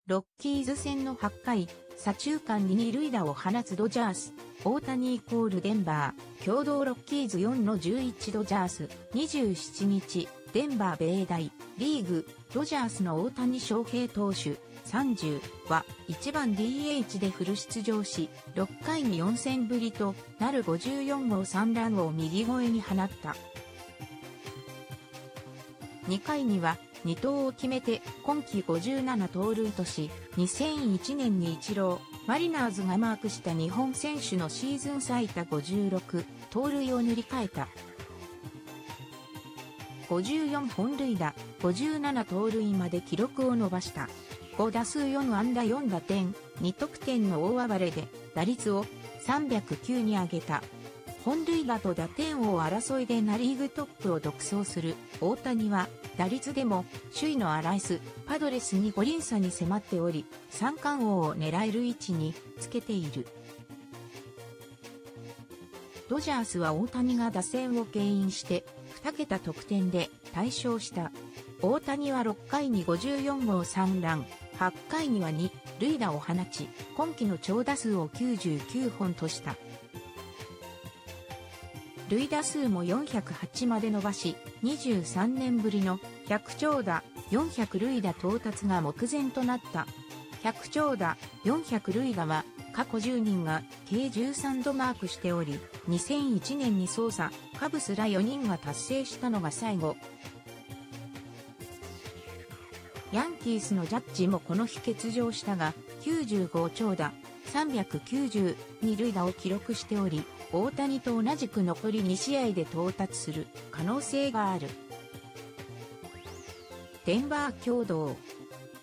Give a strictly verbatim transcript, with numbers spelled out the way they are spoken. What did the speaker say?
ロッキーズ戦のはちかい、左中間に二塁打を放つドジャース。大谷イコールデンバー、共同ロッキーズよんのじゅういちドジャース。にじゅうしちにち、デンバー米大、リーグ、ドジャースの大谷翔平投手、さんじゅうはいちばん ディーエイチ でフル出場し、ろっかいによんせんぶりとなるごじゅうよんごうさんランを右越えに放った。にかいにはにとうを決めて今季ごじゅうななとうるいとし、にせんいちねんにイチロー、マリナーズがマークした日本選手のシーズン最多ごじゅうろくとうるいを塗り替えた。ごじゅうよんほんるいだ、ごじゅうななとうるいまで記録を伸ばした。ごだすうよんあんだよんだてん、にとくてんの大暴れで打率をさんびゃくきゅうに上げた。本塁打と打点王争いでナリーグトップを独走する大谷は打率でも首位のアライス、パドレスにごりんさに迫っており、三冠王を狙える位置につけている。ドジャースは大谷が打線を牽引してにけた得点で大勝した。大谷はろっかいにごじゅうよんごうさんラン、はちかいにはにるいだを放ち、今季の長打数をきゅうじゅうきゅうほんとした。塁打数もよんひゃくはちまで伸ばし、にじゅうさんねんぶりのひゃくちょうだ、よんひゃくるいだ到達が目前となった。ひゃくちょうだ、よんひゃくるいだは過去じゅうにんが計じゅうさんどマークしており、にせんいちねんにソーサ、カブスらよにんが達成したのが最後。ヤンキースのジャッジもこの日欠場したが、きゅうじゅうごちょうだ、さんびゃくきゅうじゅうにるいだを記録しており、大谷と同じく残りにしあいで到達する可能性がある。デンバー共同。